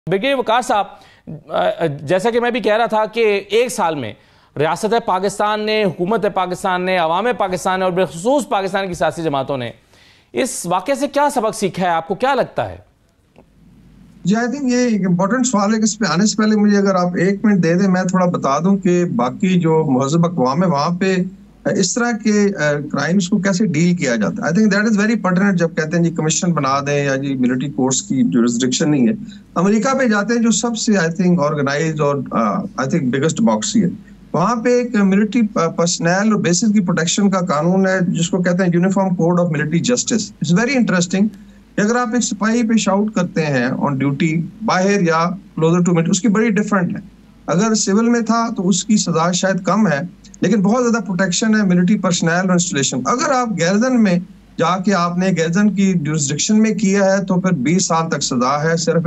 Brigadier वकार साहब, जैसा कि मैं भी कह रहा था कि एक साल में रियासत पाकिस्तान ने, हुकूमत पाकिस्तान ने, अवाम पाकिस्तान ने और बिलखुसूस पाकिस्तान की सियासी जमातों ने इस वाक़े से क्या सबक सीखा है, आपको क्या लगता है? जी, आई थिंक ये एक इम्पोर्टेंट सवाल है कि इस पे आने से पहले मुझे अगर आप एक मिनट दे दें, मैं थोड़ा बता दूं कि बाकी जो महज़ब अक़वाम है वहाँ पे इस तरह के क्राइम्स को कैसे डील किया जाता है। I think that is very pertinent जब कहते हैं जी कमीशन बना दें या जी मिलिट्री कोर्ट्स की जुरिसडिक्शन नहीं है। अमेरिका पे जाते हैं जो सबसे आई थिंक ऑर्गेनाइज और आई थिंक बिगेस्ट बॉक्सी है, वहाँ पे एक मिलिट्री पर्सनल और बेसिस की प्रोटेक्शन का कानून है जिसको कहते हैं uniform code of military justice. It's very interesting. अगर आप एक सिपाही पे शाउट करते हैं ऑन ड्यूटी बाहर या क्लोजर टू मिलिट्री, उसकी बड़ी डिफरेंट है। अगर सिविल में था तो उसकी सजा शायद कम है, लेकिन बहुत ज्यादा प्रोटेक्शन है मिलिट्री पर्सनल और इंस्टॉलेशन। अगर आप गैरजन में जाके आपने गैरजन की जुरिसडिक्शन में किया है तो फिर 20 साल तक सजा है, सिर्फ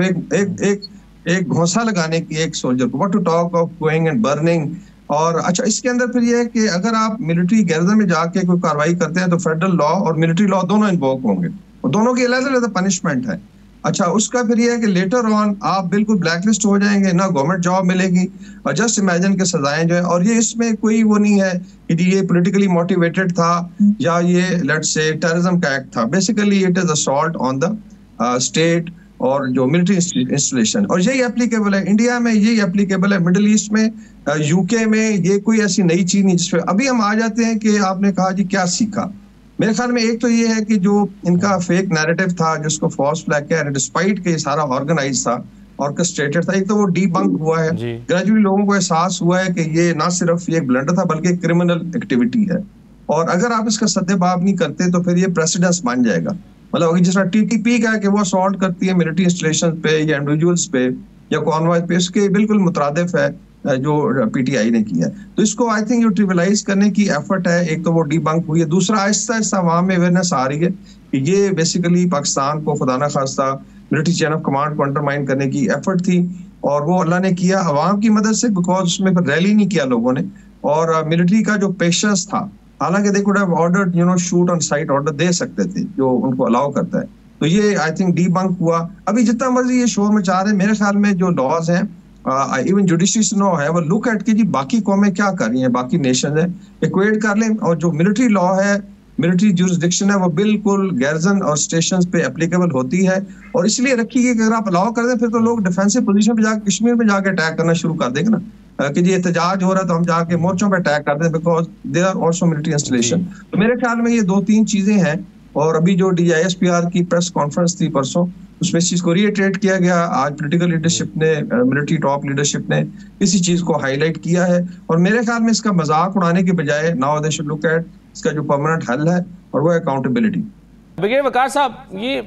एक घोंसा लगाने की एक सोल्जर को। What to talk of going and burning. और अच्छा, इसके अंदर फिर ये है कि अगर आप मिलिट्री गैरजन में जाके कोई कार्रवाई करते हैं तो फेडरल लॉ और मिलिट्री लॉ दोनों इन्वोक होंगे और दोनों की अलग-अलग पनिशमेंट है। अच्छा, उसका फिर ये है कि लेटर ऑन आप बिल्कुल ब्लैकलिस्ट हो जाएंगे, ना गवर्नमेंट जॉब मिलेगी और जस्ट इमेजिन के सजाएं जो है। और ये इसमें कोई वो नहीं है कि ये पॉलिटिकली मोटिवेटेड था या ये लेट्स से टेररिज्म का एक्ट था। Basically it is assault on the state और जो मिलिट्री इंस्टॉलेशन, और यही एप्लीकेबल है इंडिया में, यही एप्लीकेबल है मिडिल ईस्ट में, यूके में। ये कोई ऐसी नई चीज नहीं जिसपे अभी हम आ जाते हैं कि आपने कहा जी क्या सीखा। मेरे ख्याल में एक तो ये है कि जो इनका फेक नैरेटिव था जिसको फॉल्स फ्लैग किया, डिस्पाइट के सारा ऑर्गेनाइज था, ऑर्केस्ट्रेटेड था, एक तो वो डीबंक हुआ है। ग्रेजुअली लोगों को एहसास हुआ है कि ये ना सिर्फ ये एक ब्लंडर था बल्कि क्रिमिनल एक्टिविटी है। और अगर आप इसका सद्देबाब नहीं करते तो फिर ये प्रेसिडेंस बन जाएगा। मतलब जिस तरह टीटीपी का है कि वो असॉल्ट करती है मिलिट्री इंस्टॉलेशन पे या इंडिविजुअल्स पे या कॉन्वॉय पे, इसके बिल्कुल मुतरादिफ है जो पीटीआई ने किया। तो इसको आई थिंक जो ट्रिविलाइज करने की एफर्ट है, एक तो वो डीबंक हुई है, दूसरा आहिस्ता आहिस्ता अवाम में अवेयरनेस आ रही है कि ये बेसिकली पाकिस्तान को खुदा ना खास्ता मिलिट्री चेन ऑफ कमांड को अंडरमाइन करने की एफर्ट थी। और वो अल्लाह ने किया अवाम की मदद से, बिकॉज उसमें फिर रैली नहीं किया लोगों ने। और मिलिट्री का जो पेशेंस था, हालांकि they could have ordered shoot on sight, order दे सकते थे जो उनको अलाउ करता है। तो ये आई थिंक डीबंक हुआ। अभी जितना मर्जी ये शोर मचा रहे, मेरे ख्याल में जो लॉज हैं इवन जुडिशरी नो है वो लुक एट के जी बाकी कौमें क्या कर रही हैं, बाकी नेशन है, इक्वेट कर लें। और जो मिलिट्री लॉ है, मिलिट्री जुरिसडिक्शन है, वो बिल्कुल गैरजन और स्टेशंस पे एप्लीकेबल होती है और इसलिए रखी गई कि अगर आप अलाउ कर दें फिर तो लोग डिफेंसिव पोजीशन पे जाकर कश्मीर में जाके अटैक करना शुरू कर देंगे ना कि जी एहतजाज हो रहा है तो हम जाके मोर्चों पे अटैक कर दें, because there are also military installation. तो मेरे ख्याल में ये 2-3 चीजें हैं। और अभी जो DISPR की प्रेस कॉन्फ्रेंस थी परसों, उसमें इस चीज को रीइटरेट किया गया। आज पॉलिटिकल लीडरशिप ने, मिलिट्री टॉप लीडरशिप ने इसी चीज को हाईलाइट किया है। और मेरे ख्याल में इसका मजाक उड़ाने के बजाय now they should look at इसका जो परमानेंट हल है और वो अकाउंटेबिलिटी। ब्रिगेडियर वकार साहब,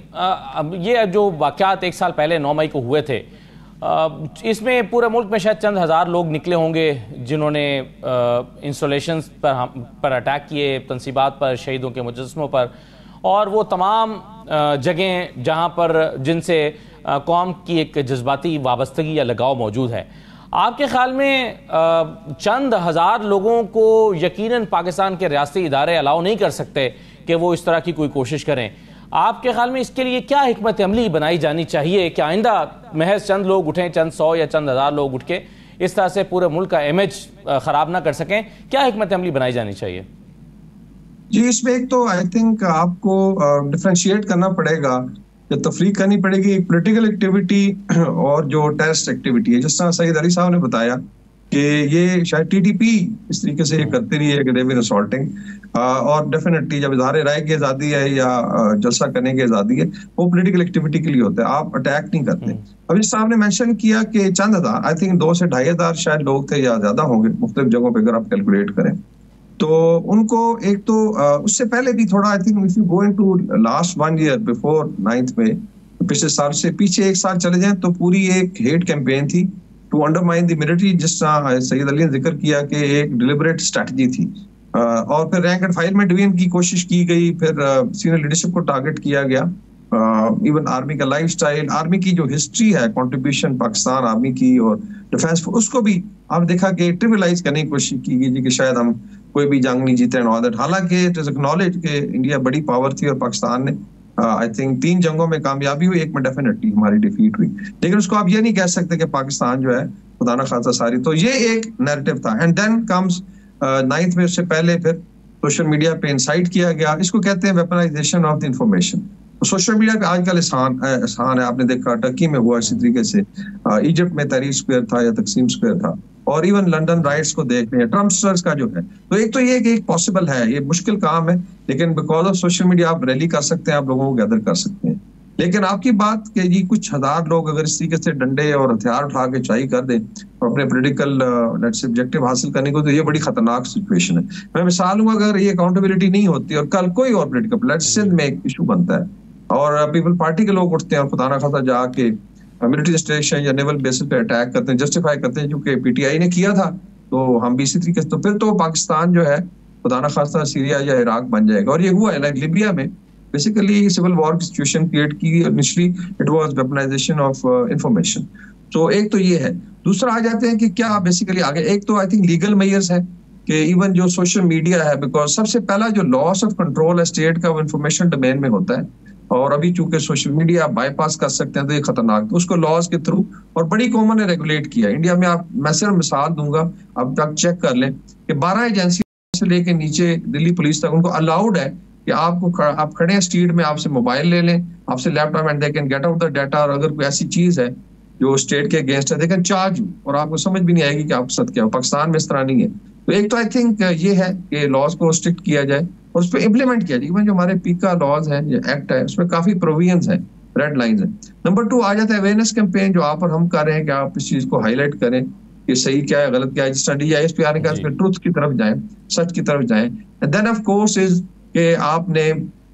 ये जो वाकयात एक साल पहले 9 मई को हुए थे, इसमें पूरे मुल्क में शायद चंद हज़ार लोग निकले होंगे जिन्होंने इंस्टॉलेशंस पर अटैक किए, तनसीबात पर, शहीदों के मुजस्समों पर, और वो तमाम जगहें जहां पर जिनसे कौम की एक जज्बाती वाबस्तगी या लगाव मौजूद है। आपके ख्याल में चंद हज़ार लोगों को यकीनन पाकिस्तान के रियासती इदारे अलाउ नहीं कर सकते कि वो इस तरह की कोई कोशिश करें। आपके ख्याल में इसके लिए क्या हिकमत अमली बनाई जानी चाहिए कि आइंदा महज चंद लोग उठें, चंद 100 या चंद हज़ार लोग उठ के इस तरह से पूरे मुल्क का इमेज ख़राब ना कर सकें? क्या हिकमत अमली बनाई जानी चाहिए? जी, इसमें एक तो आई थिंक आपको डिफरेंशिएट करना पड़ेगा, जो तफरीक करनी पड़ेगी एक पॉलिटिकल एक्टिविटी और जो टेररिस्ट एक्टिविटी है। जिस तरह सईद अली साहब ने बताया कि ये शायद टीटीपी इस तरीके से ये करती रही है कि देव असॉल्टिंग, और डेफिनेटली जब इज़हार राय की आज़ादी है या जलसा करने की आज़ादी है वो पॉलिटिकल एक्टिविटी के लिए होता है, आप अटैक नहीं करते। अभी साहब ने मेंशन किया कि चंद हज़ार, आई थिंक 2 से 2,500 शायद लोग थे या ज्यादा होंगे मुख्तलिफ जगहों पर अगर आप कैलकुलेट करें। तो उनको एक तो उससे पहले भी थोड़ा I think if you go into last 1 year before 9th में, पिछले साल से पीछे 1 साल चले जाएं तो पूरी एक हेट कैंपेन थी टू अंडरमाइन द मिलिट्री, जिस तरह सैयद अली ने जिक्र किया कि एक डिलिबरेट स्ट्रेटजी थी। और फिर रैंक एंड फाइल में डिवीजन की कोशिश की गई, फिर सीनियर लीडरशिप को टारगेट किया गया, इवन आर्मी का लाइफस्टाइल, आर्मी की जो हिस्ट्री है, कंट्रीब्यूशन पाकिस्तान आर्मी की और डिफेंस, उसको भी आप देखा कि ट्रिविलाइज करने की कोशिश की गई कि शायद हम कोई भी जंग नहीं जीते एंड ऑल दैट। हालांकि इट इज एक्नॉलेज कि इंडिया बड़ी पावर थी और पाकिस्तान ने आई थिंक 3 जंगों में कामयाबी हुई, एक में डेफिनेटली हमारी डिफीट हुई, लेकिन उसको आप ये नहीं कह सकते कि पाकिस्तान जो है खुदा ना खासा सारी। तो ये एक नैरेटिव था। एंड देन कम्स 9th में, उससे पहले फिर सोशल मीडिया पे इंसाइट किया गया, इसको कहते हैं weaponisation of the information. Social media पे आजकल आसान है, आपने देखा टर्की में हुआ इसी तरीके से, इजिप्ट में तहरीर स्क्वायर था या तकसीम स्क्वायर था, और इवन लंदन राइट्स को देख रहे हैं, ट्रम्पस्टर्स का जो है। तो एक तो ये कि एक पॉसिबल है, ये मुश्किल काम है, लेकिन बिकॉज ऑफ सोशल मीडिया आप रैली कर सकते हैं, आप लोगों को गैदर कर सकते हैं। लेकिन आपकी बात कि जी कुछ हजार लोग अगर इस तरीके से डंडे और हथियार उठा के चाई कर दें और अपने पॉलिटिकल ऑब्जेक्टिव हासिल करने को, तो ये बड़ी खतरनाक सिचुएशन है। मैं मिसाल हूँ, अगर ये अकाउंटेबिलिटी नहीं होती और कल कोई और पॉलिटिकल, लेट्स सिंध में एक इशू बनता है और पीपल पार्टी के लोग उठते हैं और खुदा ना खासा जाके मिलिट्री स्टेशन या नेवल बेसिस पे अटैक करते हैं, जस्टिफाई करते हैं क्योंकि पीटीआई ने किया था, तो हम भी इसी तरीके से, तो फिर तो पाकिस्तान जो है खुदा ना खासा सीरिया या इराक बन जाएगा। और ये हुआ है, लाइक लीबिया में बेसिकली सिविल वॉर की सिचुएशन क्रिएट की initially, it was weaponisation of information. तो एक तो ये है। दूसरा आ जाते हैं कि क्या बेसिकली आगे, एक तो आई थिंक लीगल मेजर्स है कि इवन जो सोशल मीडिया है, बिकॉज सबसे पहला जो लॉस ऑफ कंट्रोल है स्टेट का, वो इंफॉर्मेशन डोमेन में होता है, और अभी चूंकि सोशल मीडिया आप बाईपास कर सकते हैं तो ये खतरनाक, तो उसको लॉज के थ्रू और बड़ी कॉमन ने रेगुलेट किया इंडिया में। आप मैं सिर्फ मिसाल दूंगा, अब तक चेक कर लें कि 12 एजेंसी से लेके नीचे दिल्ली पुलिस तक उनको अलाउड है कि आप खड़े हैं स्ट्रीट में, आपसे मोबाइल ले लें, आपसे laptop, and they can get out the data, और अगर कोई ऐसी चीज है जो स्टेट के अगेंस्ट है, दे कैन चार्ज यू, और आपको समझ भी नहीं आएगी कि आपके साथ क्या हो। पाकिस्तान में इस तरह नहीं है। तो एक तो आई थिंक ये है कि लॉज को स्ट्रिक्ट किया जाए और उस पर इम्प्लीमेंट किया जाए। इवन जो हमारे पीका लॉज है, जो एक्ट है, उसमें काफी प्रोविजंस है, रेड लाइंस है। नंबर 2 आ जाता है अवेयरनेस कैंपेन, जो आप और हम कर रहे हैं कि आप इस चीज को हाईलाइट करें कि सही क्या है, गलत क्या है। जिस DISP आने का ट्रुथ की तरफ जाएं, सच की तरफ जाएं। And then of course is कि आपने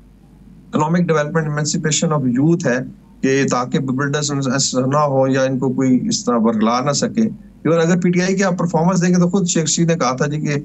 economic development emancipation of youth है कि ताकि बिल्डर्स ना हो या इनको कोई इस तरह बरगला ना सके। इवन अगर पीटीआई की आप परफॉर्मेंस देखें तो खुद शेख रशीद ने कहा था जी कि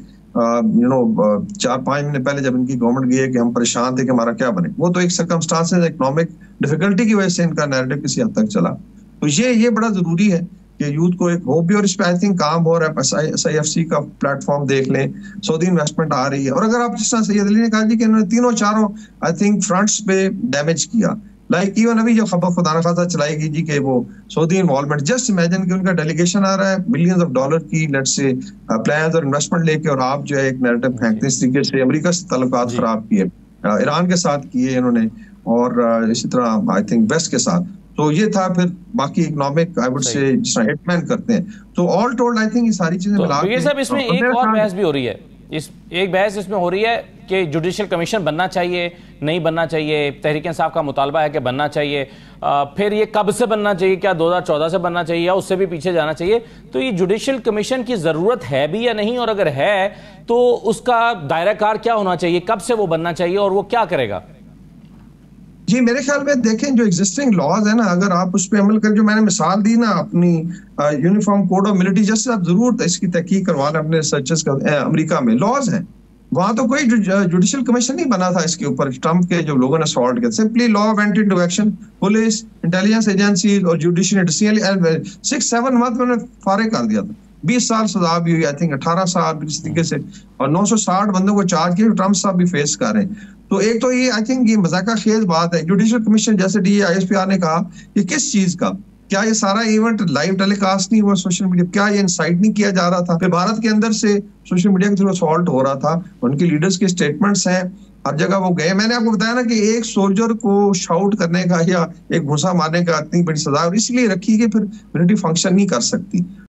4-5 महीने पहले जब इनकी गवर्नमेंट गई है कि हम परेशान थे कि हमारा क्या बने, वो तो एक सर्कमस्टांसेस इकोनॉमिक डिफिकल्टी की वजह से इनका नैरेटिव किसी हद तक चला। तो ये बड़ा जरूरी है कि यूथ को एक होप भी, और इस पे आई थिंक काम हो रहा है। SIFC का प्लेटफॉर्म देख लें, सऊदी इन्वेस्टमेंट आ रही है, और अगर आप जिस तरह सैयद अली ने कहा जी कि इन्होंने 3-4 आई थिंक फ्रंट्स पे डैमेज किया, लाइक इवन अभी जो खबर खुदा ना खासा चलाएगी जी कि वो सऊदी इन्वॉल्वमेंट, जस्ट इमेजिन कि उनका डेलीगेशन आ रहा है बिलियंस ऑफ डॉलर की लेट्स से प्लान्स और इन्वेस्टमेंट लेके, और आप जो है एक नैरेटिव फेंकते हैं इस तरीके से। अमेरिका से ताल्लुकात खराब किए, ईरान के साथ किए इन्होंने, और इसी तरह आई थिंक वेस्ट के साथ। तो ये था, फिर बाकी इकोनॉमिक आई वुड से जिस तरह हिटमैन करते हैं। तो ऑल टोल्ड आई थिंक ये सारी चीजें मिला के, सब इसमें एक और बहस भी हो रही है, एक बहस इसमें हो रही है कि जुडिशियल कमीशन बनना चाहिए, नहीं बनना चाहिए। तहरीक इंसाफ का मुतालबा है कि बनना चाहिए। फिर ये कब से बनना चाहिए, क्या 2014 से बनना चाहिए या उससे भी पीछे जाना चाहिए? तो ये जुडिशियल कमीशन की जरूरत है भी या नहीं, और अगर है तो उसका दायरा कार क्या होना चाहिए, कब से वो बनना चाहिए और वो क्या करेगा? जी मेरे ख्याल में देखें, जो एग्जिस्टिंग लॉज है ना, अगर आप उस पर अमल करें, जो मैंने मिसाल दी ना अपनी यूनिफॉर्म कोड ऑफ मिलिट्री, जैसे आप जरूर इसकी तहकीक करवा लें अपने रिसर्चर्स का। अमेरिका में लॉज है, वहां तो कोई जुडिशियल कमीशन नहीं बना था इसके ऊपर। ट्रम्प के जो लोगों ने सॉल्व किया, simply law of anti intervention, police, intelligence agency और जुडिशियल 6-7 मंथ में फारिग कर दिया था। 20 साल सजा भी हुई, आई थिंक 18 साल इस तरीके से, और 960 बंदों को चार्ज किया, ट्रम्प साहब भी फेस कर रहे हैं। तो एक तो ये आई थिंक ये मजाका खेज बात है। जुडिशियल कमीशन जैसे DISP ने कहा, ये किस चीज का, क्या ये सारा इवेंट लाइव टेलीकास्ट नहीं हुआ सोशल मीडिया, क्या ये इंसाइट नहीं किया जा रहा था? फिर भारत के अंदर से सोशल मीडिया के थ्रू असॉल्ट हो रहा था, उनके लीडर्स के स्टेटमेंट्स हैं, हर जगह वो गए। मैंने आपको बताया ना कि एक सोल्जर को शाउट करने का या एक घुसा मारने का इतनी बड़ी सजा इसलिए रखी कि फिर मिलिट्री फंक्शन नहीं कर सकती।